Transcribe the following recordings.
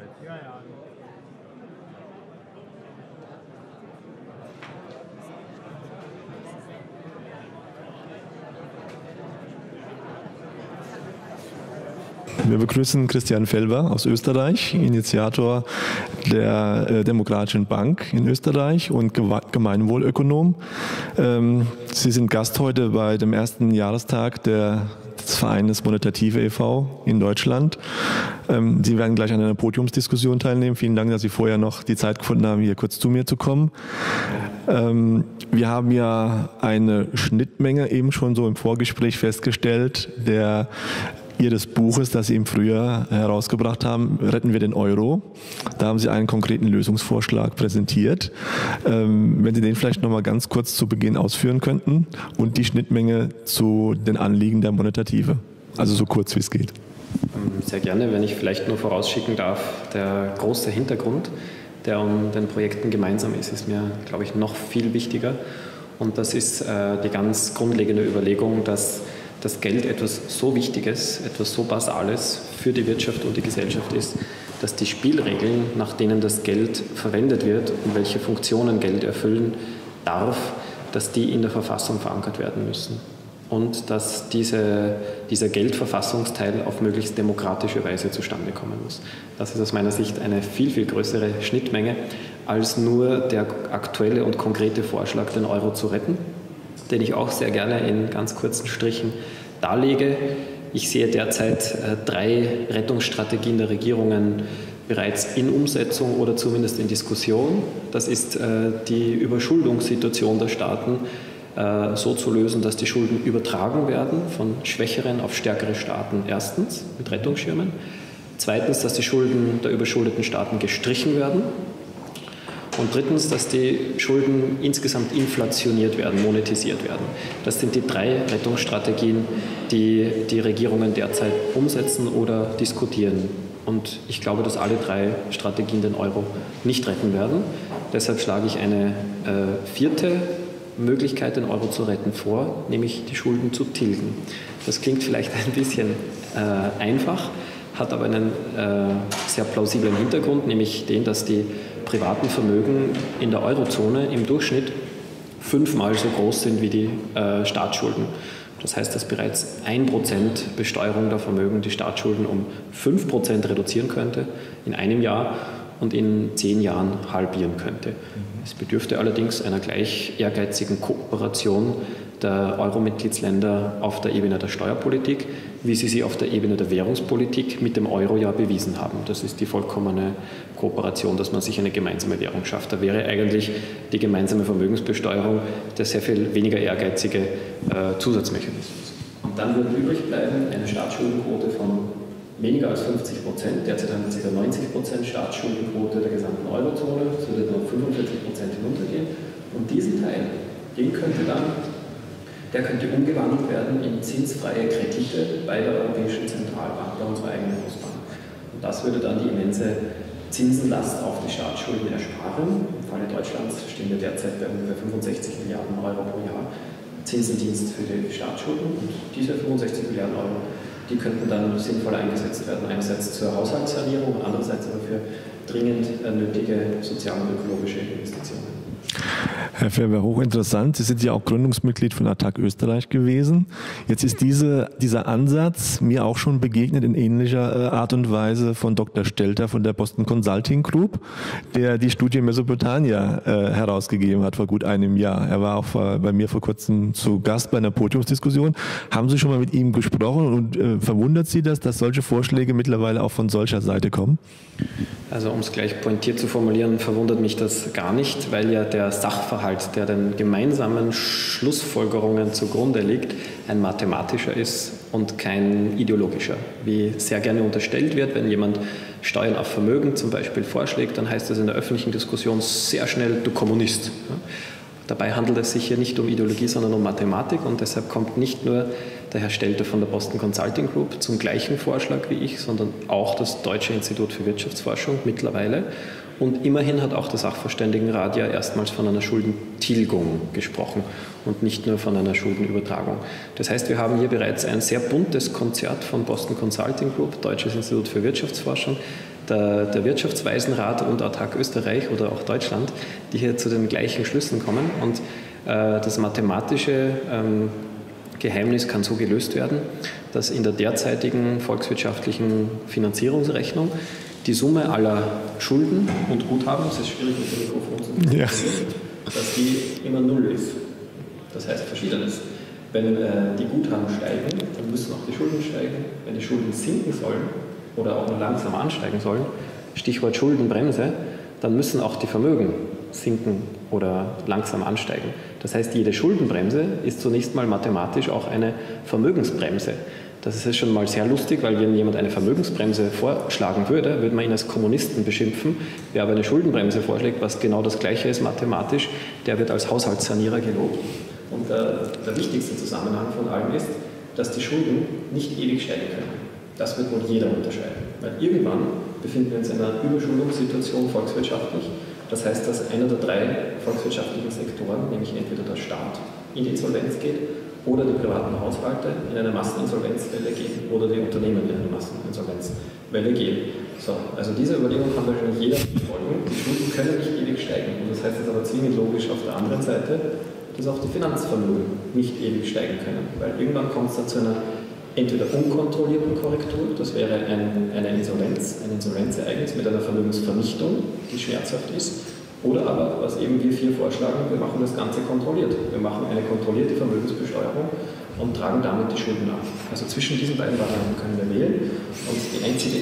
Wir begrüßen Christian Felber aus Österreich, Initiator der Demokratischen Bank in Österreich und Gemeinwohlökonom. Sie sind Gast heute bei dem ersten Jahrestag des Vereines Monetative e.V. in Deutschland. Sie werden gleich an einer Podiumsdiskussion teilnehmen. Vielen Dank, dass Sie vorher noch die Zeit gefunden haben, hier kurz zu mir zu kommen. Wir haben ja eine Schnittmenge eben schon so im Vorgespräch festgestellt, Ihres Buches, das Sie im Frühjahr herausgebracht haben, Retten wir den Euro. Da haben Sie einen konkreten Lösungsvorschlag präsentiert. Wenn Sie den vielleicht noch mal ganz kurz zu Beginn ausführen könnten und die Schnittmenge zu den Anliegen der Monetative, also so kurz wie es geht. Sehr gerne, wenn ich vielleicht nur vorausschicken darf, der große Hintergrund, der um den Projekten gemeinsam ist mir, glaube ich, noch viel wichtiger. Und das ist die ganz grundlegende Überlegung, dass das Geld etwas so Wichtiges, etwas so Basales für die Wirtschaft und die Gesellschaft ist, dass die Spielregeln, nach denen das Geld verwendet wird und welche Funktionen Geld erfüllen darf, dass die in der Verfassung verankert werden müssen. Und dass dieser Geldverfassungsteil auf möglichst demokratische Weise zustande kommen muss. Das ist aus meiner Sicht eine viel, viel größere Schnittmenge als nur der aktuelle und konkrete Vorschlag, den Euro zu retten, den ich auch sehr gerne in ganz kurzen Strichen darlege. Ich sehe derzeit 3 Rettungsstrategien der Regierungen bereits in Umsetzung oder zumindest in Diskussion. Das ist die Überschuldungssituation der Staaten so zu lösen, dass die Schulden übertragen werden von schwächeren auf stärkere Staaten. Erstens mit Rettungsschirmen. Zweitens, dass die Schulden der überschuldeten Staaten gestrichen werden. Und drittens, dass die Schulden insgesamt inflationiert werden, monetisiert werden. Das sind die 3 Rettungsstrategien, die die Regierungen derzeit umsetzen oder diskutieren. Und ich glaube, dass alle 3 Strategien den Euro nicht retten werden. Deshalb schlage ich eine 4. Möglichkeit, den Euro zu retten, vor, nämlich die Schulden zu tilgen. Das klingt vielleicht ein bisschen einfach, hat aber einen sehr plausiblen Hintergrund, nämlich den, dass die privaten Vermögen in der Eurozone im Durchschnitt 5-mal so groß sind wie die Staatsschulden. Das heißt, dass bereits 1% Besteuerung der Vermögen die Staatsschulden um 5% reduzieren könnte in einem Jahr und in 10 Jahren halbieren könnte. Es bedürfte allerdings einer gleich ehrgeizigen Kooperation der Euro-Mitgliedsländer auf der Ebene der Steuerpolitik, wie sie auf der Ebene der Währungspolitik mit dem Euro ja bewiesen haben. Das ist die vollkommene Kooperation, dass man sich eine gemeinsame Währung schafft. Da wäre eigentlich die gemeinsame Vermögensbesteuerung der sehr viel weniger ehrgeizige Zusatzmechanismus. Und dann würde übrig bleiben eine Staatsschuldenquote von weniger als 50%. Derzeit haben wir ca. 90% Staatsschuldenquote der gesamten Eurozone. Das würde dann auf 45% hinuntergehen. Und diesen Teil, der könnte umgewandelt werden in zinsfreie Kredite bei der Europäischen Zentralbank, bei unserer eigenen Hausbank. Und das würde dann die immense Zinsenlast auf die Staatsschulden ersparen. Im Falle Deutschlands stehen wir derzeit bei ungefähr 65 Milliarden Euro pro Jahr Zinsendienst für die Staatsschulden. Und diese 65 Milliarden Euro, die könnten dann sinnvoll eingesetzt werden. Einerseits zur Haushaltssanierung, andererseits aber für dringend nötige soziale und ökologische Investitionen. Herr Felber, hochinteressant. Sie sind ja auch Gründungsmitglied von ATTAC Österreich gewesen. Jetzt ist dieser Ansatz mir auch schon begegnet in ähnlicher Art und Weise von Dr. Stelter von der Boston Consulting Group, der die Studie Mesopotamia herausgegeben hat vor gut einem Jahr. Er war auch bei mir vor kurzem zu Gast bei einer Podiumsdiskussion. Haben Sie schon mal mit ihm gesprochen und verwundert Sie das, dass solche Vorschläge mittlerweile auch von solcher Seite kommen? Also um es gleich pointiert zu formulieren, verwundert mich das gar nicht, weil ja der Sachverhalt, der den gemeinsamen Schlussfolgerungen zugrunde liegt, ein mathematischer ist und kein ideologischer. Wie sehr gerne unterstellt wird, wenn jemand Steuern auf Vermögen zum Beispiel vorschlägt, dann heißt das in der öffentlichen Diskussion sehr schnell, du Kommunist. Dabei handelt es sich hier nicht um Ideologie, sondern um Mathematik und deshalb kommt nicht nur der Herr Stelter von der Boston Consulting Group zum gleichen Vorschlag wie ich, sondern auch das Deutsche Institut für Wirtschaftsforschung mittlerweile. Und immerhin hat auch der Sachverständigenrat ja erstmals von einer Schuldentilgung gesprochen und nicht nur von einer Schuldenübertragung. Das heißt, wir haben hier bereits ein sehr buntes Konzert von Boston Consulting Group, Deutsches Institut für Wirtschaftsforschung, der Wirtschaftsweisenrat und ATTAC Österreich oder auch Deutschland, die hier zu den gleichen Schlüssen kommen. Und das mathematische Geheimnis kann so gelöst werden, dass in der derzeitigen volkswirtschaftlichen Finanzierungsrechnung die Summe aller Schulden und Guthaben, das ist schwierig mit dem Mikrofon zu besprechen, dass die immer null ist. Das heißt Verschiedenes. Wenn die Guthaben steigen, dann müssen auch die Schulden steigen. Wenn die Schulden sinken sollen oder auch nur langsam ansteigen sollen, Stichwort Schuldenbremse, dann müssen auch die Vermögen sinken oder langsam ansteigen. Das heißt, jede Schuldenbremse ist zunächst mal mathematisch auch eine Vermögensbremse. Das ist schon mal sehr lustig, weil wenn jemand eine Vermögensbremse vorschlagen würde, würde man ihn als Kommunisten beschimpfen. Wer aber eine Schuldenbremse vorschlägt, was genau das Gleiche ist mathematisch, der wird als Haushaltssanierer gelobt. Und der wichtigste Zusammenhang von allem ist, dass die Schulden nicht ewig steigen können. Das wird wohl jeder unterscheiden. Weil irgendwann befinden wir uns in einer Überschuldungssituation volkswirtschaftlich. Das heißt, dass einer der drei volkswirtschaftlichen Sektoren, nämlich entweder der Staat, in die Insolvenz geht oder die privaten Haushalte in eine Masseninsolvenzwelle gehen oder die Unternehmen in eine Masseninsolvenzwelle gehen. So, also dieser Überlegung kann wahrscheinlich jeder folgen. Die Schulden können nicht ewig steigen. Und das heißt jetzt aber zwingend logisch auf der anderen Seite, dass auch die Finanzvermögen nicht ewig steigen können. Weil irgendwann kommt es dann zu einer entweder unkontrollierten Korrektur, das wäre eine Insolvenz, ein Insolvenzereignis mit einer Vermögensvernichtung, die schmerzhaft ist, oder aber, was eben wir vier vorschlagen, wir machen das Ganze kontrolliert. Wir machen eine kontrollierte Vermögensbesteuerung und tragen damit die Schulden ab. Also zwischen diesen beiden Varianten können wir wählen und der einzige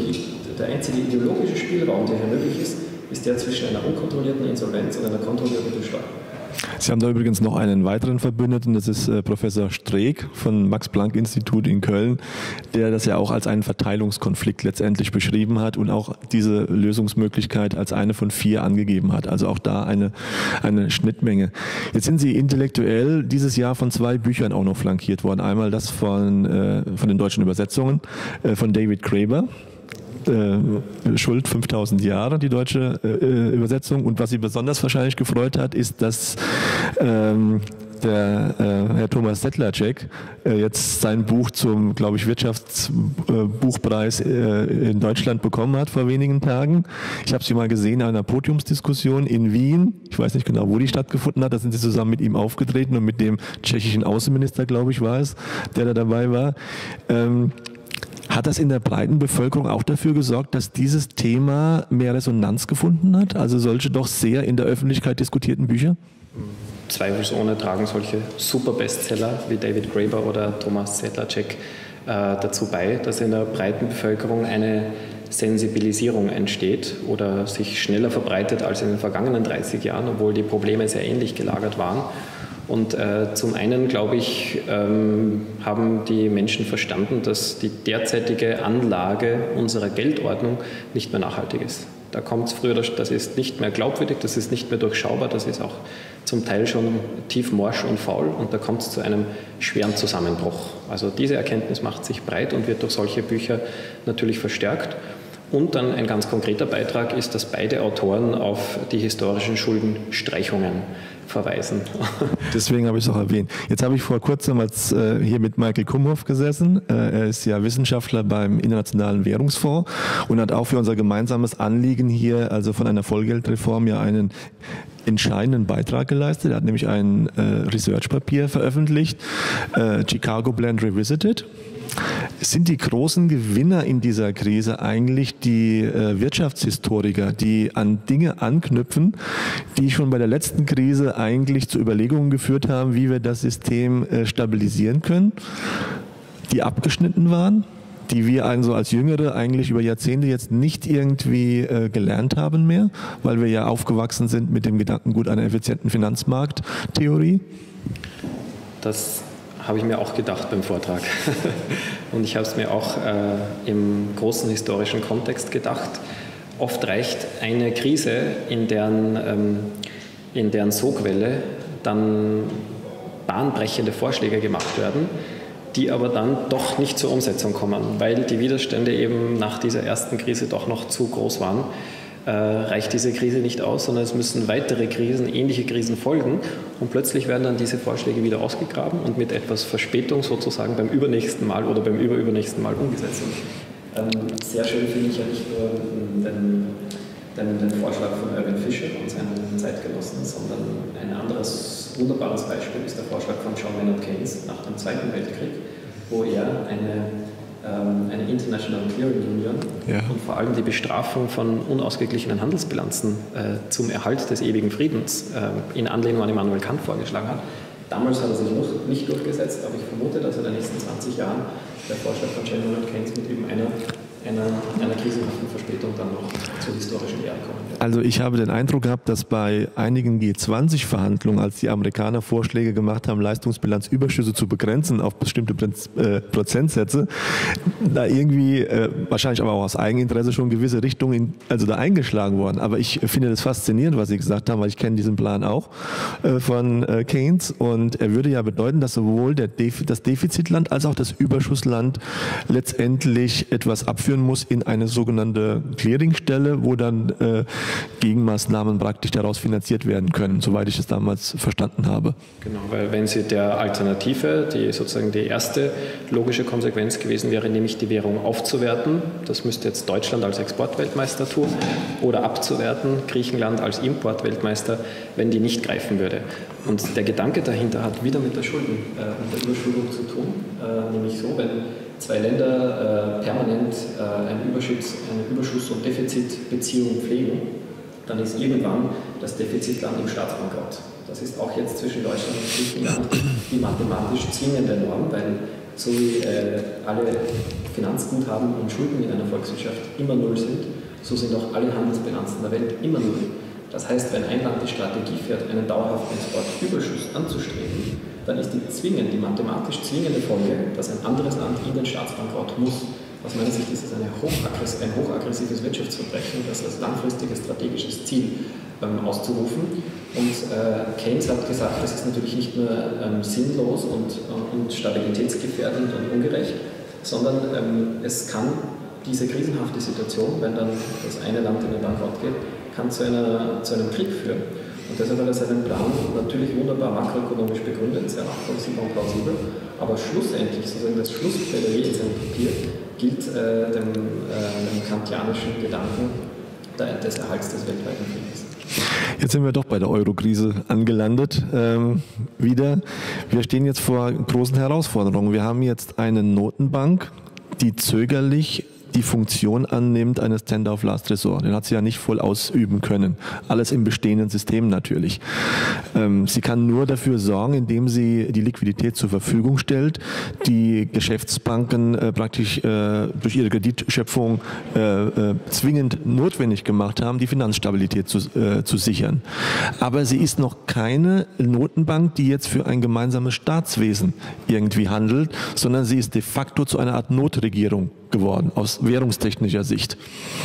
ideologische Spielraum, der hier möglich ist der zwischen einer unkontrollierten Insolvenz und einer kontrollierten Besteuerung. Sie haben da übrigens noch einen weiteren Verbündeten, das ist Professor Streeck vom Max-Planck-Institut in Köln, der das ja auch als einen Verteilungskonflikt letztendlich beschrieben hat und auch diese Lösungsmöglichkeit als eine von 4 angegeben hat. Also auch da eine Schnittmenge. Jetzt sind Sie intellektuell dieses Jahr von 2 Büchern auch noch flankiert worden. Einmal das von den deutschen Übersetzungen von David Graeber. Schuld 5000 Jahre, die deutsche Übersetzung. Und was Sie besonders wahrscheinlich gefreut hat, ist, dass der Herr Thomas Sedlacek jetzt sein Buch zum, glaube ich, Wirtschaftsbuchpreis in Deutschland bekommen hat vor wenigen Tagen. Ich habe sie mal gesehen in einer Podiumsdiskussion in Wien. Ich weiß nicht genau, wo die stattgefunden hat. Da sind sie zusammen mit ihm aufgetreten und mit dem tschechischen Außenminister, glaube ich, war es, der da dabei war. Hat das in der breiten Bevölkerung auch dafür gesorgt, dass dieses Thema mehr Resonanz gefunden hat? Also solche doch sehr in der Öffentlichkeit diskutierten Bücher? Zweifelsohne tragen solche Super-Bestseller wie David Graeber oder Thomas Sedlacek dazu bei, dass in der breiten Bevölkerung eine Sensibilisierung entsteht oder sich schneller verbreitet als in den vergangenen 30 Jahren, obwohl die Probleme sehr ähnlich gelagert waren. Und zum einen, glaube ich, haben die Menschen verstanden, dass die derzeitige Anlage unserer Geldordnung nicht mehr nachhaltig ist. Da kommt es früher, das ist nicht mehr glaubwürdig, das ist nicht mehr durchschaubar, das ist auch zum Teil schon tief morsch und faul und da kommt es zu einem schweren Zusammenbruch. Also diese Erkenntnis macht sich breit und wird durch solche Bücher natürlich verstärkt. Und dann ein ganz konkreter Beitrag ist, dass beide Autoren auf die historischen Schuldenstreichungen verweisen. Deswegen habe ich es auch erwähnt. Jetzt habe ich vor kurzem hier mit Michael Kumhoff gesessen. Er ist ja Wissenschaftler beim Internationalen Währungsfonds und hat auch für unser gemeinsames Anliegen hier, also von einer Vollgeldreform, ja einen entscheidenden Beitrag geleistet. Er hat nämlich ein Research-Papier veröffentlicht, Chicago Blend Revisited. Sind die großen Gewinner in dieser Krise eigentlich die Wirtschaftshistoriker, die an Dinge anknüpfen, die schon bei der letzten Krise eigentlich zu Überlegungen geführt haben, wie wir das System stabilisieren können, die abgeschnitten waren, die wir also als Jüngere eigentlich über Jahrzehnte jetzt nicht irgendwie gelernt haben mehr, weil wir ja aufgewachsen sind mit dem Gedankengut einer effizienten Finanzmarkttheorie? Das habe ich mir auch gedacht beim Vortrag. Und ich habe es mir auch im großen historischen Kontext gedacht. Oft reicht eine Krise, in deren Sogwelle dann bahnbrechende Vorschläge gemacht werden, die aber dann doch nicht zur Umsetzung kommen, weil die Widerstände eben nach dieser ersten Krise doch noch zu groß waren. Reicht diese Krise nicht aus, sondern es müssen weitere Krisen, ähnliche Krisen folgen und plötzlich werden dann diese Vorschläge wieder ausgegraben und mit etwas Verspätung sozusagen beim übernächsten Mal oder beim überübernächsten Mal umgesetzt. Sehr schön finde ich ja nicht nur den Vorschlag von Irving Fisher und seinen Zeitgenossen, sondern ein anderes wunderbares Beispiel ist der Vorschlag von John Maynard Keynes nach dem Zweiten Weltkrieg, wo er eine International Clearing Union und vor allem die Bestrafung von unausgeglichenen Handelsbilanzen zum Erhalt des ewigen Friedens in Anlehnung an Immanuel Kant vorgeschlagen hat. Damals hat er sich noch nicht durchgesetzt, aber ich vermute, dass in den nächsten 20 Jahren der Vorschlag von John Maynard Keynes mit eben einer krisenhaften Verspätung dann noch zur historischen Lehre kommen wird. Also ich habe den Eindruck gehabt, dass bei einigen G20-Verhandlungen, als die Amerikaner Vorschläge gemacht haben, Leistungsbilanzüberschüsse zu begrenzen auf bestimmte Prozentsätze, da irgendwie, wahrscheinlich aber auch aus Eigeninteresse, schon gewisse Richtungen da eingeschlagen worden. Aber ich finde das faszinierend, was Sie gesagt haben, weil ich kenne diesen Plan auch von Keynes, und er würde ja bedeuten, dass sowohl das Defizitland als auch das Überschussland letztendlich etwas abführen muss in eine sogenannte Clearingstelle, wo dann Gegenmaßnahmen praktisch daraus finanziert werden können, soweit ich es damals verstanden habe. Genau, weil wenn Sie der Alternative, die sozusagen die erste logische Konsequenz gewesen wäre, nämlich die Währung aufzuwerten, das müsste jetzt Deutschland als Exportweltmeister tun, oder abzuwerten, Griechenland als Importweltmeister, wenn die nicht greifen würde. Und der Gedanke dahinter hat wieder mit der Schulden und der Überschuldung zu tun, nämlich so, wenn zwei Länder permanent eine Überschuss- und Defizitbeziehung pflegen, dann ist irgendwann das Defizitland im Staatsbankrott. Das ist auch jetzt zwischen Deutschland und Griechenland die mathematisch zwingende Norm, weil so wie alle Finanzguthaben und Schulden in einer Volkswirtschaft immer null sind, so sind auch alle Handelsbilanzen der Welt immer null. Das heißt, wenn ein Land die Strategie fährt, einen dauerhaften Exportüberschuss anzustreben, dann ist die mathematisch zwingende Folge, dass ein anderes Land in den Staatsbankrott muss. Aus meiner Sicht ist es ein hochaggressives Wirtschaftsverbrechen, das als langfristiges strategisches Ziel auszurufen. Und Keynes hat gesagt, das ist natürlich nicht nur sinnlos und stabilitätsgefährdend und ungerecht, sondern es kann diese krisenhafte Situation, wenn dann das eine Land in den Bankrott geht, kann zu einem Krieg führen. Und deshalb hat er seinen Plan natürlich wunderbar makroökonomisch begründet, sehr nachvollziehbar und plausibel, aber schlussendlich, sozusagen das Schlussplädoyer in seinem Papier, gilt dem kantianischen Gedanken des Erhalts des weltweiten Friedens. Jetzt sind wir doch bei der Euro-Krise angelandet. Wieder. Wir stehen jetzt vor großen Herausforderungen. Wir haben jetzt eine Notenbank, die zögerlich die Funktion annimmt eines Tender of Last Resort. Den hat sie ja nicht voll ausüben können. Alles im bestehenden System natürlich. Sie kann nur dafür sorgen, indem sie die Liquidität zur Verfügung stellt, die Geschäftsbanken praktisch durch ihre Kreditschöpfung zwingend notwendig gemacht haben, die Finanzstabilität zu sichern. Aber sie ist noch keine Notenbank, die jetzt für ein gemeinsames Staatswesen irgendwie handelt, sondern sie ist de facto zu einer Art Notregierung geworden, aus währungstechnischer Sicht.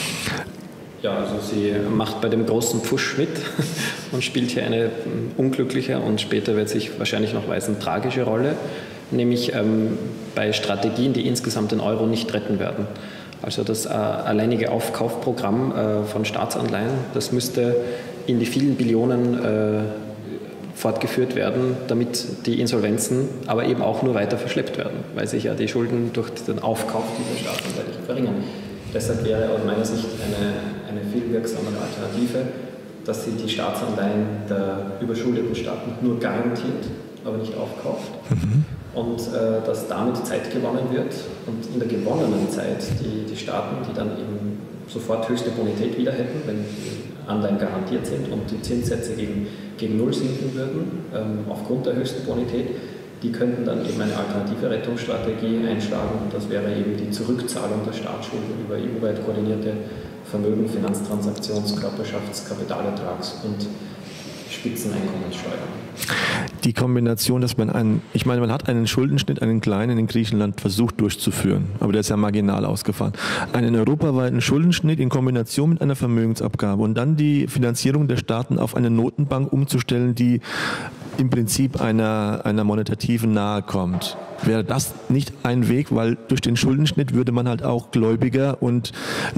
Ja, also sie macht bei dem großen Pfusch mit und spielt hier eine unglückliche und später wird sich wahrscheinlich noch weisen tragische Rolle, nämlich bei Strategien, die insgesamt den Euro nicht retten werden. Also das alleinige Aufkaufprogramm von Staatsanleihen, das müsste in die vielen Billionen fortgeführt werden, damit die Insolvenzen aber eben auch nur weiter verschleppt werden, weil sich ja die Schulden durch den Aufkauf dieser Staatsanleihen nicht verringern. Deshalb wäre aus meiner Sicht eine viel wirksamere Alternative, dass sie die Staatsanleihen der überschuldeten Staaten nur garantiert, aber nicht aufkauft. Und dass damit Zeit gewonnen wird und in der gewonnenen Zeit die Staaten, die dann eben sofort höchste Bonität wieder hätten, wenn die Anleihen garantiert sind und die Zinssätze gegen Null sinken würden, aufgrund der höchsten Bonität, die könnten dann eben eine alternative Rettungsstrategie einschlagen. Und das wäre eben die Zurückzahlung der Staatsschulden über EU-weit koordinierte Vermögen-, Finanztransaktions-, Körperschafts-, Kapitalertrags- und Spitzeneinkommenssteuern. Die Kombination, dass man man hat einen Schuldenschnitt, einen kleinen in Griechenland versucht durchzuführen, aber der ist ja marginal ausgefallen. Einen europaweiten Schuldenschnitt in Kombination mit einer Vermögensabgabe und dann die Finanzierung der Staaten auf eine Notenbank umzustellen, die im Prinzip einer monetativen nahe kommt. Wäre das nicht ein Weg, weil durch den Schuldenschnitt würde man halt auch Gläubiger und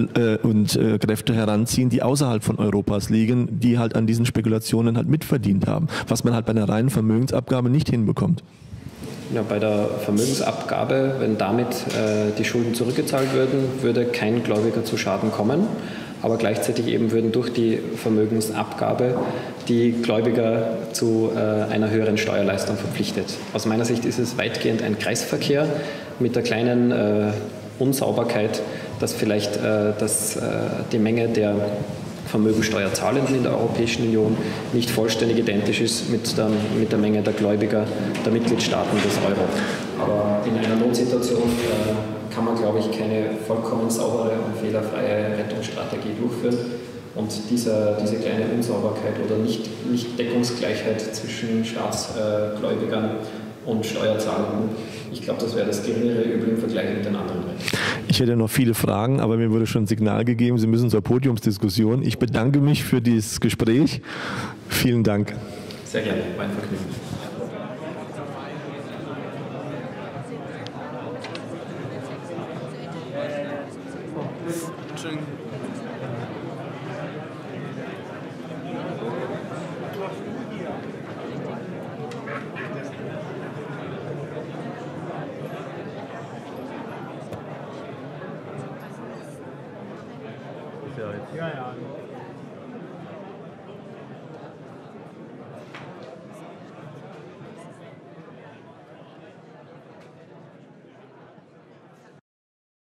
Kräfte heranziehen, die außerhalb von Europas liegen, die halt an diesen Spekulationen halt mitverdient haben, was man halt bei einer reinen Vermögensabgabe nicht hinbekommt. Ja, bei der Vermögensabgabe, wenn damit die Schulden zurückgezahlt würden, würde kein Gläubiger zu Schaden kommen. Aber gleichzeitig eben würden durch die Vermögensabgabe die Gläubiger zu einer höheren Steuerleistung verpflichtet. Aus meiner Sicht ist es weitgehend ein Kreisverkehr mit der kleinen Unsauberkeit, dass vielleicht die Menge der Vermögensteuerzahlenden in der Europäischen Union nicht vollständig identisch ist mit der Menge der Gläubiger der Mitgliedstaaten des Euro. Aber in einer Notsituation kann man, glaube ich, keine vollkommen saubere und fehlerfreie Rettungsstrategie durchführen. Und diese kleine Unsauberkeit oder Nicht-Deckungsgleichheit zwischen Staatsgläubigern und Steuerzahlenden, ich glaube, das wäre das geringere Übel im Vergleich mit den anderen Rechten. Ich hätte noch viele Fragen, aber mir wurde schon ein Signal gegeben, Sie müssen zur Podiumsdiskussion. Ich bedanke mich für dieses Gespräch. Vielen Dank. Sehr gerne, mein Vergnügen. Ja, ja.